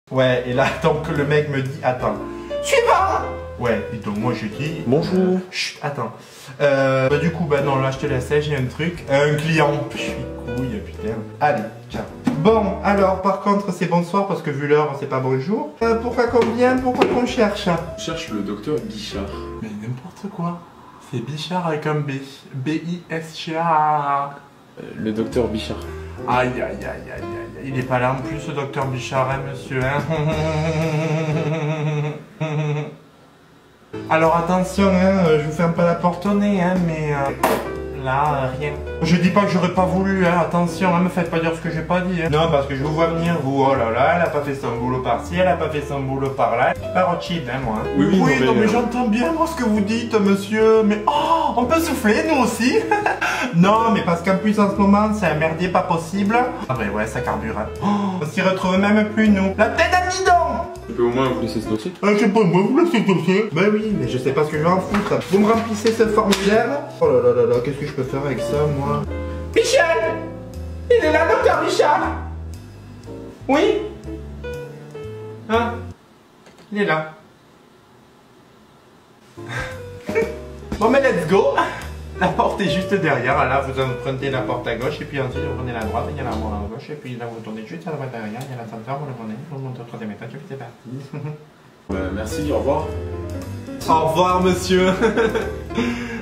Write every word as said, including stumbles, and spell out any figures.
Ouais, et là, tant que le mec me dit, attends, suivant. Ouais, et donc moi je dis... Bonjour. Chut, attends. Euh, bah du coup, bah non, là je te laisse, j'ai un truc. Un client. Je suis couille, putain. Allez, ciao. Bon, alors par contre c'est bonsoir parce que vu l'heure c'est pas bonjour. Euh, pourquoi qu'on vient, pourquoi qu'on cherche? Je cherche le docteur Bichard. Mais n'importe quoi. C'est Bichard avec un B. B I S C H A R. Euh, le docteur Bichard. Aïe aïe aïe aïe aïe aïe. Il est pas là en plus ce docteur Bichard, hein, monsieur, hein. Alors attention, hein, je vous ferme pas la porte au nez, hein, mais euh, là, euh, rien. Je dis pas que j'aurais pas voulu, hein, attention, hein, me faites pas dire ce que j'ai pas dit. Hein. Non, parce que je vous vois venir, vous, oh là là, elle a pas fait son boulot par-ci, elle a pas fait son boulot par-là. Je suis pas Rothschild, hein, moi. Oui, oui, oui, non, non, mais, mais, mais j'entends bien, moi, ce que vous dites, monsieur, mais oh, on peut souffler, nous aussi. Non, mais parce qu'en plus, en ce moment, c'est un merdier pas possible. Ah bah ouais, ça carbure, hein. Oh, on s'y retrouve même plus, nous. La tête à bidon. Tu peux au moins vous laisser ce dossier? Ah, je sais pas, moi, vous laissez le dossier? Bah oui, mais je sais pas ce que je vais en foutre. Vous me remplissez ce formulaire? Oh là là là là, qu'est-ce que je peux faire avec ça, moi? Michel! Il est là, docteur Michel! Oui? Hein? Il est là. Bon, mais let's go! La porte est juste derrière, là vous empruntez la porte à gauche et puis ensuite vous prenez la droite, il y a la porte à gauche et puis là vous tournez juste à droite derrière, il y a l'ascenseur, vous le prenez, vous montez au troisième étage et puis c'est parti. euh, Merci, au revoir. Au revoir monsieur.